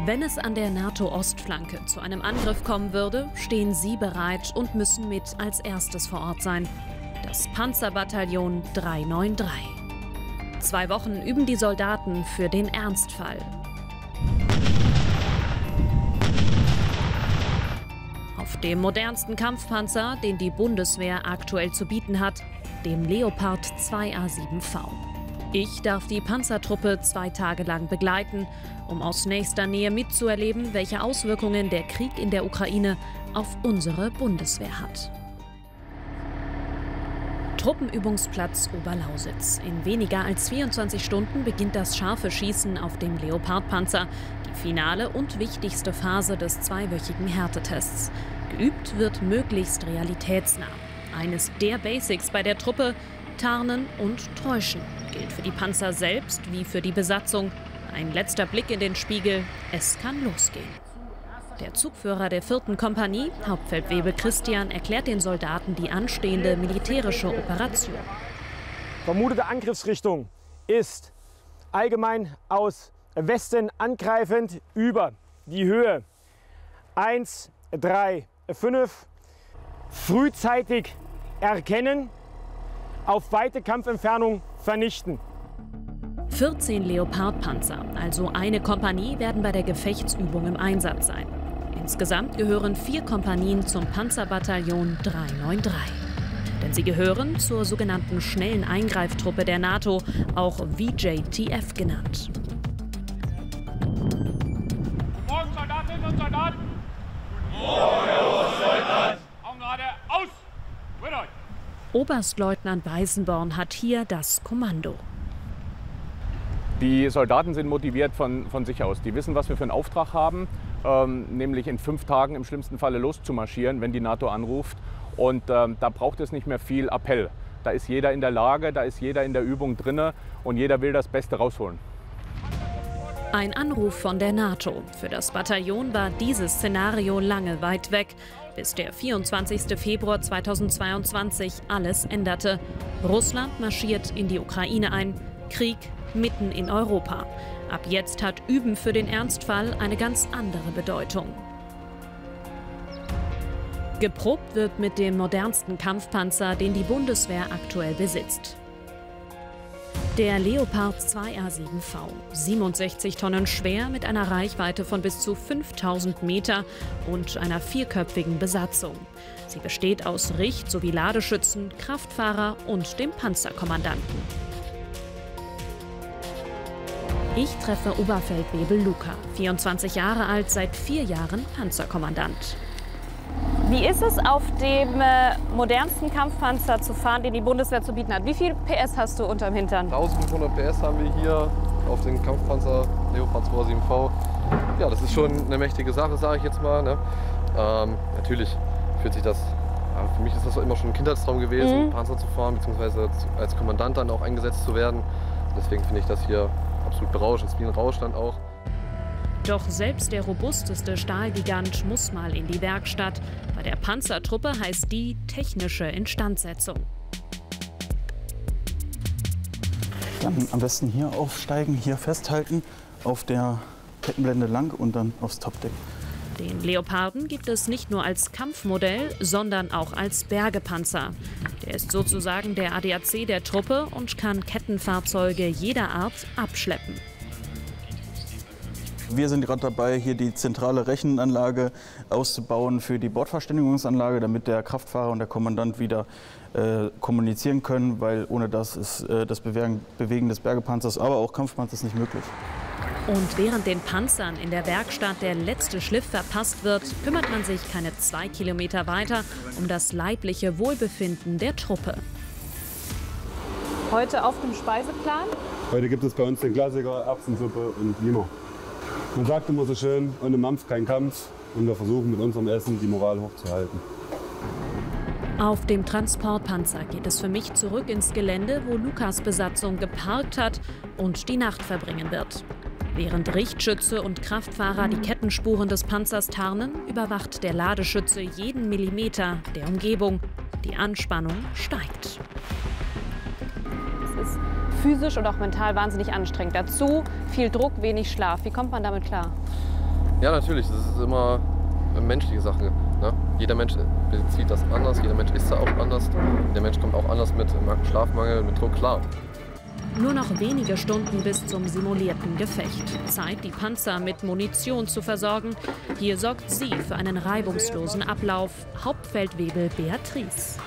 Wenn es an der NATO-Ostflanke zu einem Angriff kommen würde, stehen sie bereit und müssen mit als erstes vor Ort sein. Das Panzerbataillon 393. 2 Wochen üben die Soldaten für den Ernstfall. Auf dem modernsten Kampfpanzer, den die Bundeswehr aktuell zu bieten hat, dem Leopard 2A7V. Ich darf die Panzertruppe 2 Tage lang begleiten, um aus nächster Nähe mitzuerleben, welche Auswirkungen der Krieg in der Ukraine auf unsere Bundeswehr hat. Truppenübungsplatz Oberlausitz. In weniger als 24 Stunden beginnt das scharfe Schießen auf dem Leopardpanzer, die finale und wichtigste Phase des 2-wöchigen Härtetests. Geübt wird möglichst realitätsnah. Eines der Basics bei der Truppe: Tarnen und Täuschen. Gilt für die Panzer selbst wie für die Besatzung. Ein letzter Blick in den Spiegel: Es kann losgehen. Der Zugführer der 4. Kompanie, Hauptfeldwebel Christian, erklärt den Soldaten die anstehende militärische Operation. Vermutete Angriffsrichtung ist allgemein aus Westen angreifend über die Höhe 1, 3, 5. Frühzeitig erkennen, auf weite Kampfentfernung vernichten. 14 Leopardpanzer, also eine Kompanie, werden bei der Gefechtsübung im Einsatz sein. Insgesamt gehören 4 Kompanien zum Panzerbataillon 393. Denn sie gehören zur sogenannten schnellen Eingreiftruppe der NATO, auch VJTF genannt. Morgen, Soldatinnen und Soldaten! Morgen, Soldat! Augen gerade, aus! Mit euch! Oberstleutnant Weißenborn hat hier das Kommando. Die Soldaten sind motiviert von sich aus. Die wissen, was wir für einen Auftrag haben, nämlich in 5 Tagen im schlimmsten Falle loszumarschieren, wenn die NATO anruft. Und da braucht es nicht mehr viel Appell. Da ist jeder in der Lage, da ist jeder in der Übung drinne und jeder will das Beste rausholen. Ein Anruf von der NATO. Für das Bataillon war dieses Szenario lange weit weg, bis der 24. Februar 2022 alles änderte. Russland marschiert in die Ukraine ein. Krieg mitten in Europa. Ab jetzt hat Üben für den Ernstfall eine ganz andere Bedeutung. Geprobt wird mit dem modernsten Kampfpanzer, den die Bundeswehr aktuell besitzt. Der Leopard 2A7V, 67 Tonnen schwer, mit einer Reichweite von bis zu 5000 Meter und einer 4-köpfigen Besatzung. Sie besteht aus Richt- sowie Ladeschützen, Kraftfahrer und dem Panzerkommandanten. Ich treffe Oberfeldwebel Luca, 24 Jahre alt, seit 4 Jahren Panzerkommandant. Wie ist es, auf dem modernsten Kampfpanzer zu fahren, den die Bundeswehr zu bieten hat? Wie viel PS hast du unterm Hintern? 1500 PS haben wir hier auf dem Kampfpanzer Leopard 2A7V. Ja, das ist schon eine mächtige Sache, sage ich jetzt mal. Ne? Natürlich fühlt sich das, für mich ist das immer schon ein Kindheitstraum gewesen, Panzer zu fahren, beziehungsweise als Kommandant dann auch eingesetzt zu werden. Deswegen finde ich das hier absolut berauschend, es ist wie ein Rausch dann auch. Doch selbst der robusteste Stahlgigant muss mal in die Werkstatt. Bei der Panzertruppe heißt die technische Instandsetzung. Dann am besten hier aufsteigen, hier festhalten, auf der Kettenblende lang und dann aufs Topdeck. Den Leoparden gibt es nicht nur als Kampfmodell, sondern auch als Bergepanzer. Der ist sozusagen der ADAC der Truppe und kann Kettenfahrzeuge jeder Art abschleppen. Wir sind gerade dabei, hier die zentrale Rechenanlage auszubauen für die Bordverständigungsanlage, damit der Kraftfahrer und der Kommandant wieder kommunizieren können, weil ohne das ist das Bewegen des Bergepanzers, aber auch Kampfpanzers nicht möglich. Und während den Panzern in der Werkstatt der letzte Schliff verpasst wird, kümmert man sich keine 2 Kilometer weiter um das leibliche Wohlbefinden der Truppe. Heute auf dem Speiseplan? Heute gibt es bei uns den Klassiker Erbsensuppe und Wiener. Man sagt immer so schön, ohne Mampf kein Kampf. Und wir versuchen mit unserem Essen die Moral hochzuhalten. Auf dem Transportpanzer geht es für mich zurück ins Gelände, wo Lukas Besatzung geparkt hat und die Nacht verbringen wird. Während Richtschütze und Kraftfahrer die Kettenspuren des Panzers tarnen, überwacht der Ladeschütze jeden Millimeter der Umgebung. Die Anspannung steigt. Es ist physisch und auch mental wahnsinnig anstrengend. Dazu viel Druck, wenig Schlaf. Wie kommt man damit klar? Ja, natürlich. Das ist immer eine menschliche Sache. Ne? Jeder Mensch bezieht das anders, jeder Mensch isst da auch anders. Der Mensch kommt auch anders mit Schlafmangel, mit Druck klar. Nur noch wenige Stunden bis zum simulierten Gefecht. Zeit, die Panzer mit Munition zu versorgen. Hier sorgt sie für einen reibungslosen Ablauf. Hauptfeldwebel Beatrice.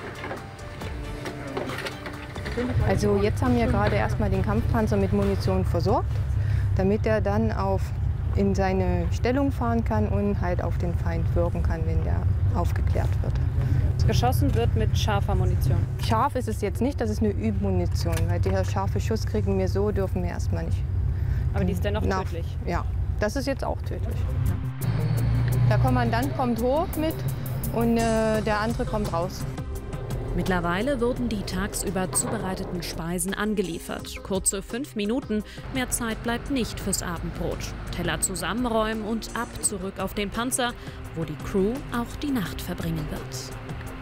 Also jetzt haben wir gerade erstmal den Kampfpanzer mit Munition versorgt, damit er dann in seine Stellung fahren kann und halt auf den Feind wirken kann, wenn der aufgeklärt wird. Geschossen wird mit scharfer Munition. Scharf ist es jetzt nicht, das ist eine Übmunition, weil der scharfe Schuss kriegen wir so, dürfen wir erstmal nicht. Aber die ist dennoch tödlich? Ja, das ist jetzt auch tödlich. Der Kommandant kommt hoch mit und der andere kommt raus. Mittlerweile wurden die tagsüber zubereiteten Speisen angeliefert. Kurze 5 Minuten, mehr Zeit bleibt nicht fürs Abendbrot. Teller zusammenräumen und ab zurück auf den Panzer, wo die Crew auch die Nacht verbringen wird.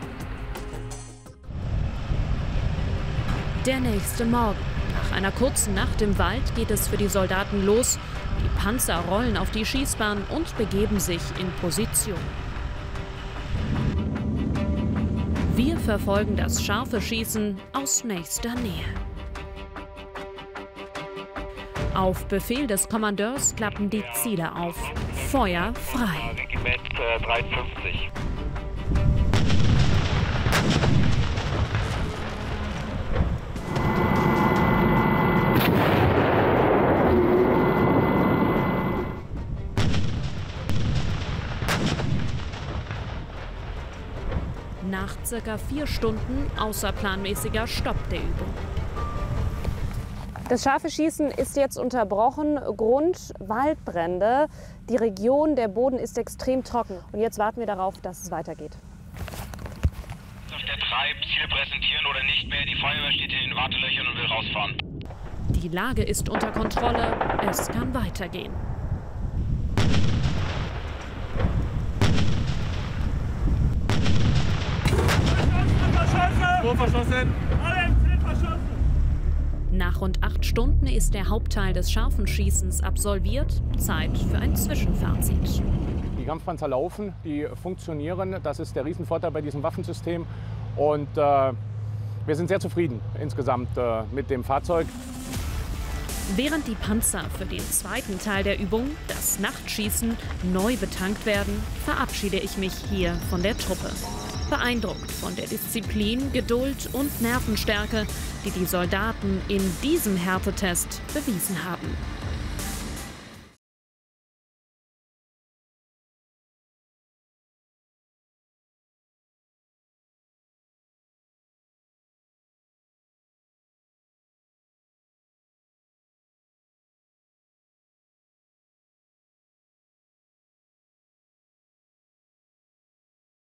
Der nächste Morgen. Nach einer kurzen Nacht im Wald geht es für die Soldaten los. Die Panzer rollen auf die Schießbahn und begeben sich in Position. Wir verfolgen das scharfe Schießen aus nächster Nähe. Auf Befehl des Kommandeurs klappen die Ziele auf. Feuer frei. Regiment 53. Nach circa 4 Stunden außerplanmäßiger Stopp der Übung. Das scharfe Schießen ist jetzt unterbrochen. Grund Waldbrände. Die Region, der Boden ist extrem trocken. Und jetzt warten wir darauf, dass es weitergeht. Auf der Treib, Ziele präsentieren oder nicht mehr. Die Feuerwehr steht in den Wartelöchern und will rausfahren. Die Lage ist unter Kontrolle. Es kann weitergehen. Nach rund 8 Stunden ist der Hauptteil des scharfen Schießens absolviert. Zeit für ein Zwischenfazit. Die Kampfpanzer laufen, die funktionieren. Das ist der Riesenvorteil bei diesem Waffensystem. Und wir sind sehr zufrieden insgesamt mit dem Fahrzeug. Während die Panzer für den zweiten Teil der Übung, das Nachtschießen, neu betankt werden, verabschiede ich mich hier von der Truppe. Beeindruckt von der Disziplin, Geduld und Nervenstärke, die die Soldaten in diesem Härtetest bewiesen haben.